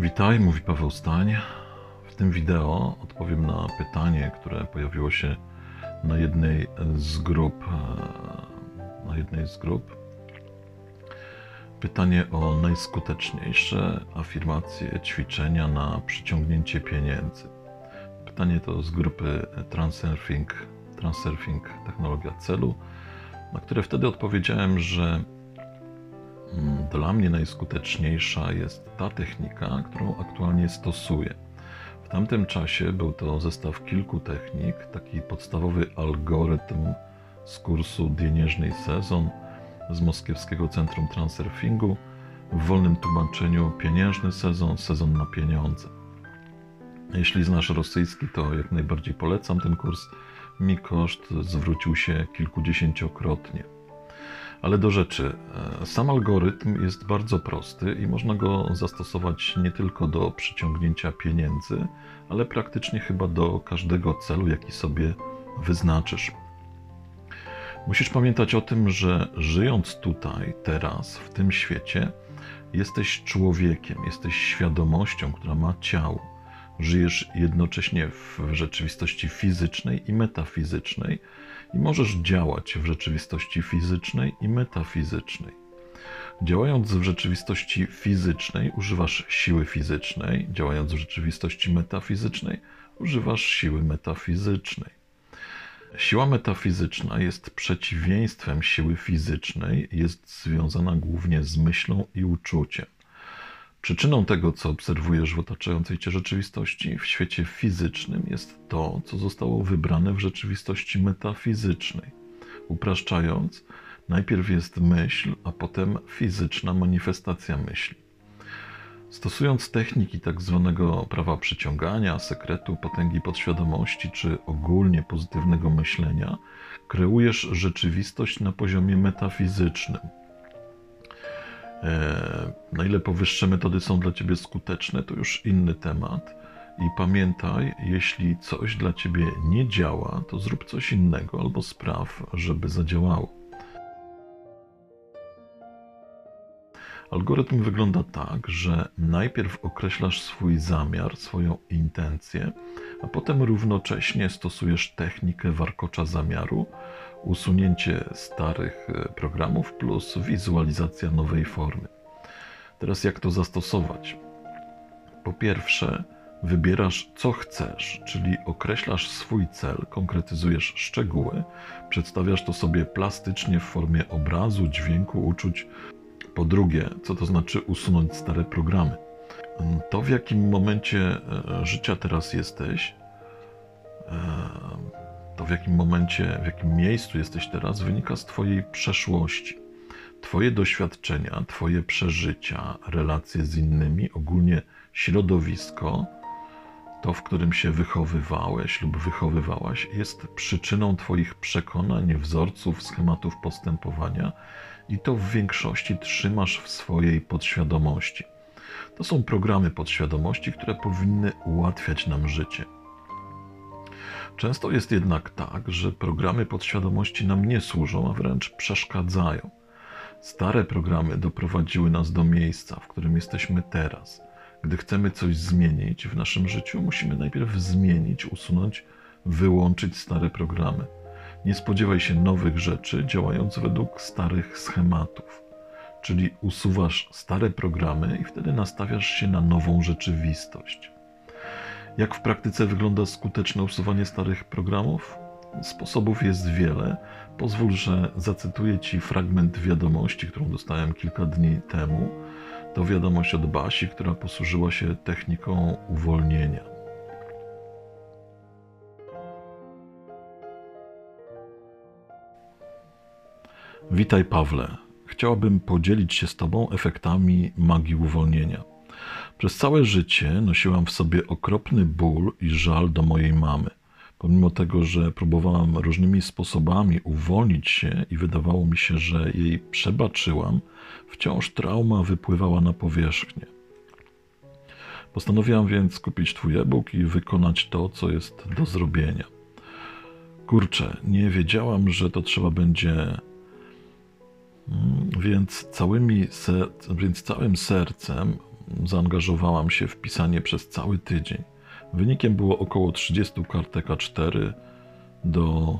Witaj, mówi Paweł Stań. W tym wideo odpowiem na pytanie, które pojawiło się na jednej z grup. Pytanie o najskuteczniejsze afirmacje, ćwiczenia na przyciągnięcie pieniędzy. Pytanie to z grupy Transurfing Technologia Celu, na które wtedy odpowiedziałem, że dla mnie najskuteczniejsza jest ta technika, którą aktualnie stosuję. W tamtym czasie był to zestaw kilku technik, taki podstawowy algorytm z kursu Pieniężny Sezon z Moskiewskiego Centrum Transurfingu, w wolnym tłumaczeniu Pieniężny Sezon, sezon na pieniądze. Jeśli znasz rosyjski, to jak najbardziej polecam ten kurs. Mi koszt zwrócił się kilkudziesięciokrotnie. Ale do rzeczy. Sam algorytm jest bardzo prosty i można go zastosować nie tylko do przyciągnięcia pieniędzy, ale praktycznie chyba do każdego celu, jaki sobie wyznaczysz. Musisz pamiętać o tym, że żyjąc tutaj, teraz, w tym świecie, jesteś człowiekiem, jesteś świadomością, która ma ciało. Żyjesz jednocześnie w rzeczywistości fizycznej i metafizycznej i możesz działać w rzeczywistości fizycznej i metafizycznej. Działając w rzeczywistości fizycznej używasz siły fizycznej, działając w rzeczywistości metafizycznej używasz siły metafizycznej. Siła metafizyczna jest przeciwieństwem siły fizycznej, jest związana głównie z myślą i uczuciem. Przyczyną tego, co obserwujesz w otaczającej cię rzeczywistości, w świecie fizycznym, jest to, co zostało wybrane w rzeczywistości metafizycznej. Upraszczając, najpierw jest myśl, a potem fizyczna manifestacja myśli. Stosując techniki tak zwanego prawa przyciągania, sekretu, potęgi podświadomości czy ogólnie pozytywnego myślenia, kreujesz rzeczywistość na poziomie metafizycznym. Na ile powyższe metody są dla ciebie skuteczne, to już inny temat. I pamiętaj, jeśli coś dla ciebie nie działa, to zrób coś innego albo spraw, żeby zadziałało. Algorytm wygląda tak, że najpierw określasz swój zamiar, swoją intencję, a potem równocześnie stosujesz technikę warkocza zamiaru, usunięcie starych programów plus wizualizacja nowej formy. Teraz jak to zastosować? Po pierwsze, wybierasz co chcesz, czyli określasz swój cel, konkretyzujesz szczegóły, przedstawiasz to sobie plastycznie w formie obrazu, dźwięku, uczuć. Po drugie, co to znaczy usunąć stare programy? To, w jakim momencie życia teraz jesteś, to w jakim miejscu jesteś teraz, wynika z twojej przeszłości. Twoje doświadczenia, twoje przeżycia, relacje z innymi, ogólnie środowisko, to, w którym się wychowywałeś lub wychowywałaś, jest przyczyną twoich przekonań, wzorców, schematów postępowania i to w większości trzymasz w swojej podświadomości. To są programy podświadomości, które powinny ułatwiać nam życie. Często jest jednak tak, że programy podświadomości nam nie służą, a wręcz przeszkadzają. Stare programy doprowadziły nas do miejsca, w którym jesteśmy teraz. Gdy chcemy coś zmienić w naszym życiu, musimy najpierw zmienić, usunąć, wyłączyć stare programy. Nie spodziewaj się nowych rzeczy, działając według starych schematów. Czyli usuwasz stare programy i wtedy nastawiasz się na nową rzeczywistość. Jak w praktyce wygląda skuteczne usuwanie starych programów? Sposobów jest wiele. Pozwól, że zacytuję Ci fragment wiadomości, którą dostałem kilka dni temu. To wiadomość od Basi, która posłużyła się techniką uwolnienia. Witaj, Pawle. Chciałabym podzielić się z Tobą efektami magii uwolnienia. Przez całe życie nosiłam w sobie okropny ból i żal do mojej mamy. Pomimo tego, że próbowałam różnymi sposobami uwolnić się i wydawało mi się, że jej przebaczyłam, wciąż trauma wypływała na powierzchnię. Postanowiłam więc kupić Twój e-book i wykonać to, co jest do zrobienia. Kurczę, nie wiedziałam, że to trzeba będzie... Więc całym sercem zaangażowałam się w pisanie przez cały tydzień. Wynikiem było około 30 kartek A4 do...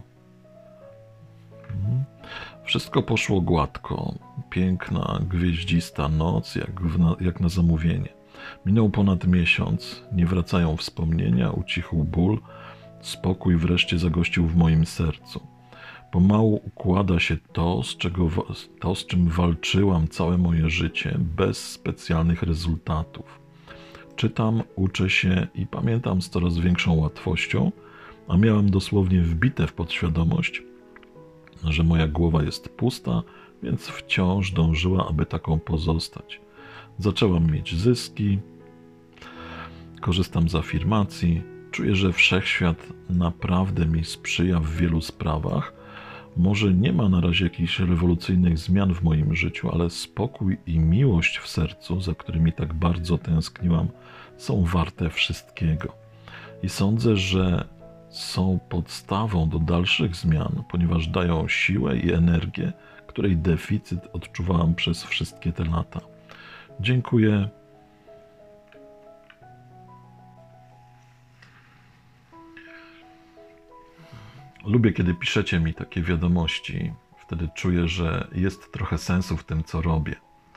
Wszystko poszło gładko. Piękna, gwieździsta noc, jak na zamówienie. Minął ponad miesiąc, nie wracają wspomnienia, ucichł ból, spokój wreszcie zagościł w moim sercu. Pomału układa się to, z czym walczyłam całe moje życie, bez specjalnych rezultatów. Czytam, uczę się i pamiętam z coraz większą łatwością, a miałam dosłownie wbite w podświadomość, że moja głowa jest pusta, więc wciąż dążyła, aby taką pozostać. Zaczęłam mieć zyski, korzystam z afirmacji, czuję, że wszechświat naprawdę mi sprzyja w wielu sprawach. Może nie ma na razie jakichś rewolucyjnych zmian w moim życiu, ale spokój i miłość w sercu, za którymi tak bardzo tęskniłam, są warte wszystkiego. I sądzę, że są podstawą do dalszych zmian, ponieważ dają siłę i energię, której deficyt odczuwałam przez wszystkie te lata. Dziękuję. Lubię, kiedy piszecie mi takie wiadomości. Wtedy czuję, że jest trochę sensu w tym, co robię.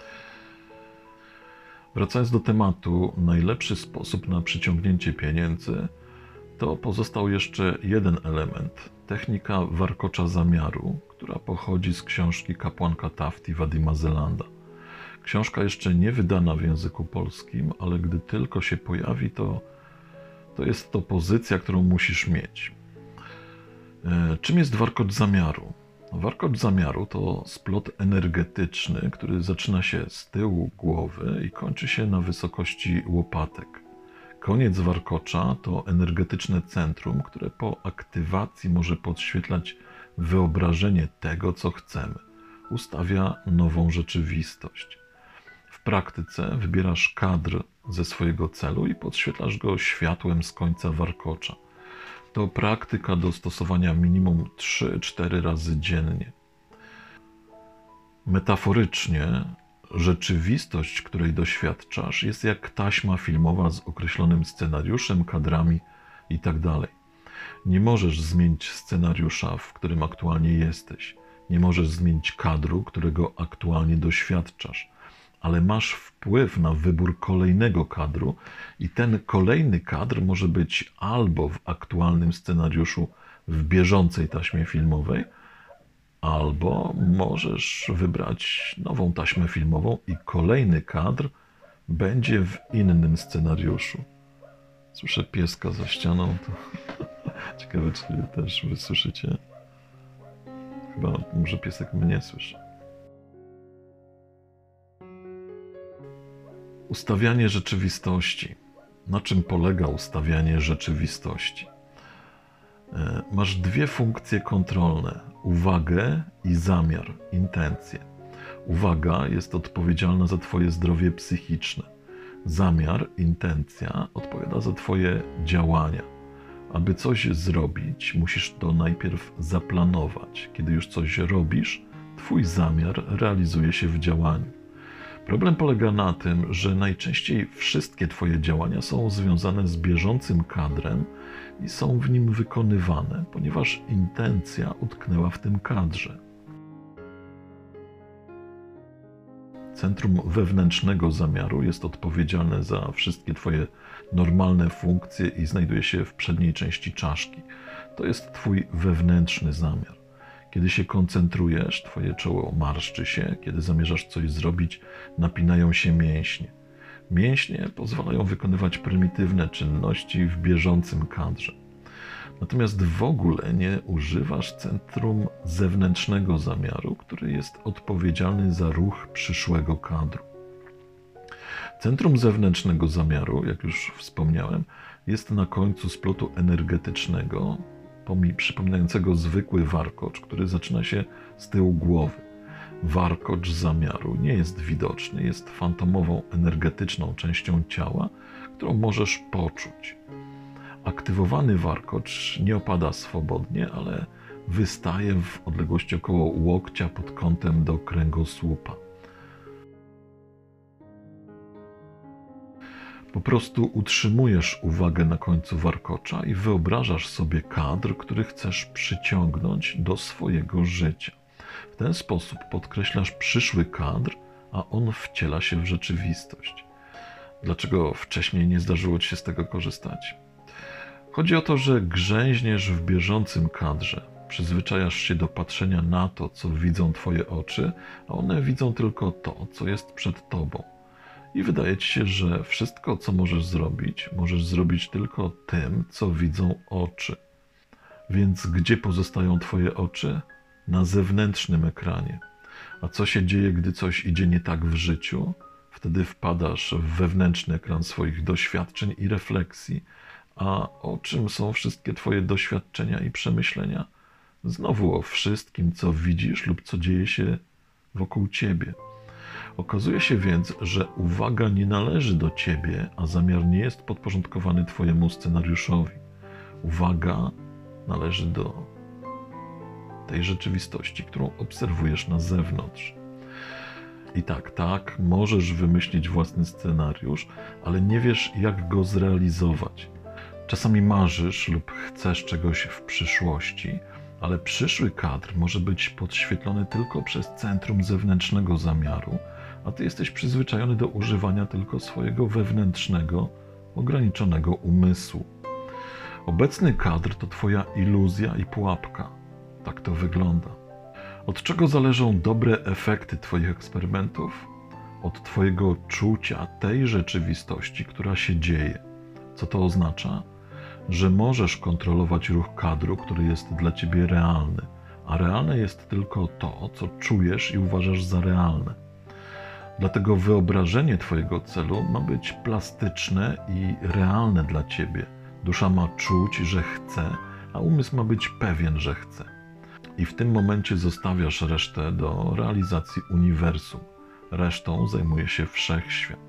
Wracając do tematu, najlepszy sposób na przyciągnięcie pieniędzy to pozostał jeszcze jeden element. Technika warkocza zamiaru, która pochodzi z książki kapłanka Tafti Vadima Zelanda. Książka jeszcze nie wydana w języku polskim, ale gdy tylko się pojawi, to jest to pozycja, którą musisz mieć. Czym jest warkocz zamiaru? Warkocz zamiaru to splot energetyczny, który zaczyna się z tyłu głowy i kończy się na wysokości łopatek. Koniec warkocza to energetyczne centrum, które po aktywacji może podświetlać wyobrażenie tego, co chcemy. Ustawia nową rzeczywistość. W praktyce wybierasz kadr ze swojego celu i podświetlasz go światłem z końca warkocza. To praktyka do stosowania minimum 3-4 razy dziennie. Metaforycznie, rzeczywistość, której doświadczasz, jest jak taśma filmowa z określonym scenariuszem, kadrami itd. Nie możesz zmienić scenariusza, w którym aktualnie jesteś. Nie możesz zmienić kadru, którego aktualnie doświadczasz. Ale masz wpływ na wybór kolejnego kadru i ten kolejny kadr może być albo w aktualnym scenariuszu w bieżącej taśmie filmowej, albo możesz wybrać nową taśmę filmową i kolejny kadr będzie w innym scenariuszu. Słyszę pieska za ścianą. To... Ciekawe, czy też wy słyszycie. Chyba może piesek mnie słyszy. Ustawianie rzeczywistości. Na czym polega ustawianie rzeczywistości? Masz dwie funkcje kontrolne. Uwagę i zamiar, intencję. Uwaga jest odpowiedzialna za twoje zdrowie psychiczne. Zamiar, intencja odpowiada za twoje działania. Aby coś zrobić, musisz to najpierw zaplanować. Kiedy już coś robisz, twój zamiar realizuje się w działaniu. Problem polega na tym, że najczęściej wszystkie twoje działania są związane z bieżącym kadrem i są w nim wykonywane, ponieważ intencja utknęła w tym kadrze. Centrum wewnętrznego zamiaru jest odpowiedzialne za wszystkie twoje normalne funkcje i znajduje się w przedniej części czaszki. To jest twój wewnętrzny zamiar. Kiedy się koncentrujesz, twoje czoło marszczy się, kiedy zamierzasz coś zrobić, napinają się mięśnie. Mięśnie pozwalają wykonywać prymitywne czynności w bieżącym kadrze. Natomiast w ogóle nie używasz centrum zewnętrznego zamiaru, który jest odpowiedzialny za ruch przyszłego kadru. Centrum zewnętrznego zamiaru, jak już wspomniałem, jest na końcu splotu energetycznego, przypominającego zwykły warkocz, który zaczyna się z tyłu głowy. Warkocz zamiaru nie jest widoczny, jest fantomową, energetyczną częścią ciała, którą możesz poczuć. Aktywowany warkocz nie opada swobodnie, ale wystaje w odległości około łokcia pod kątem do kręgosłupa. Po prostu utrzymujesz uwagę na końcu warkocza i wyobrażasz sobie kadr, który chcesz przyciągnąć do swojego życia. W ten sposób podkreślasz przyszły kadr, a on wciela się w rzeczywistość. Dlaczego wcześniej nie zdarzyło ci się z tego korzystać? Chodzi o to, że grzęźniesz w bieżącym kadrze. Przyzwyczajasz się do patrzenia na to, co widzą twoje oczy, a one widzą tylko to, co jest przed tobą. I wydaje ci się, że wszystko, co możesz zrobić tylko tym, co widzą oczy. Więc gdzie pozostają twoje oczy? Na zewnętrznym ekranie. A co się dzieje, gdy coś idzie nie tak w życiu? Wtedy wpadasz w wewnętrzny ekran swoich doświadczeń i refleksji. A o czym są wszystkie twoje doświadczenia i przemyślenia? Znowu o wszystkim, co widzisz lub co dzieje się wokół ciebie. Okazuje się więc, że uwaga nie należy do ciebie, a zamiar nie jest podporządkowany twojemu scenariuszowi. Uwaga należy do tej rzeczywistości, którą obserwujesz na zewnątrz. I tak, możesz wymyślić własny scenariusz, ale nie wiesz, jak go zrealizować. Czasami marzysz lub chcesz czegoś w przyszłości, ale przyszły kadr może być podświetlony tylko przez centrum zewnętrznego zamiaru, a ty jesteś przyzwyczajony do używania tylko swojego wewnętrznego, ograniczonego umysłu. Obecny kadr to twoja iluzja i pułapka. Tak to wygląda. Od czego zależą dobre efekty twoich eksperymentów? Od twojego czucia tej rzeczywistości, która się dzieje. Co to oznacza? Że możesz kontrolować ruch kadru, który jest dla ciebie realny, a realne jest tylko to, co czujesz i uważasz za realne. Dlatego wyobrażenie twojego celu ma być plastyczne i realne dla ciebie. Dusza ma czuć, że chce, a umysł ma być pewien, że chce. I w tym momencie zostawiasz resztę do realizacji uniwersum. Resztą zajmuje się wszechświat.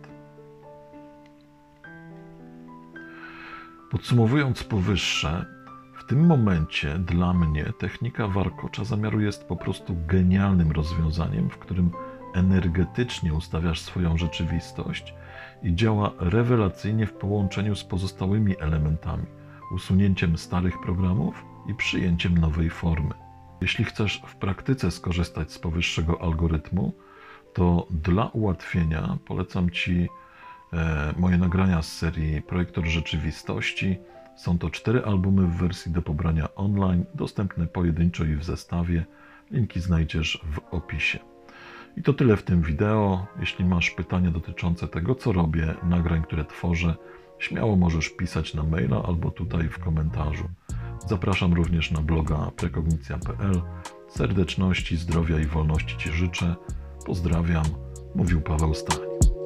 Podsumowując powyższe, w tym momencie dla mnie technika warkocza zamiaru jest po prostu genialnym rozwiązaniem, w którym energetycznie ustawiasz swoją rzeczywistość i działa rewelacyjnie w połączeniu z pozostałymi elementami, usunięciem starych programów i przyjęciem nowej formy. Jeśli chcesz w praktyce skorzystać z powyższego algorytmu, to dla ułatwienia polecam Ci moje nagrania z serii Projektor Rzeczywistości. Są to 4 albumy w wersji do pobrania online, dostępne pojedynczo i w zestawie. Linki znajdziesz w opisie. I to tyle w tym wideo. Jeśli masz pytania dotyczące tego, co robię, nagrań, które tworzę, śmiało możesz pisać na maila albo tutaj w komentarzu. Zapraszam również na bloga prekognicja.pl. Serdeczności, zdrowia i wolności Ci życzę. Pozdrawiam. Mówił Paweł Stań.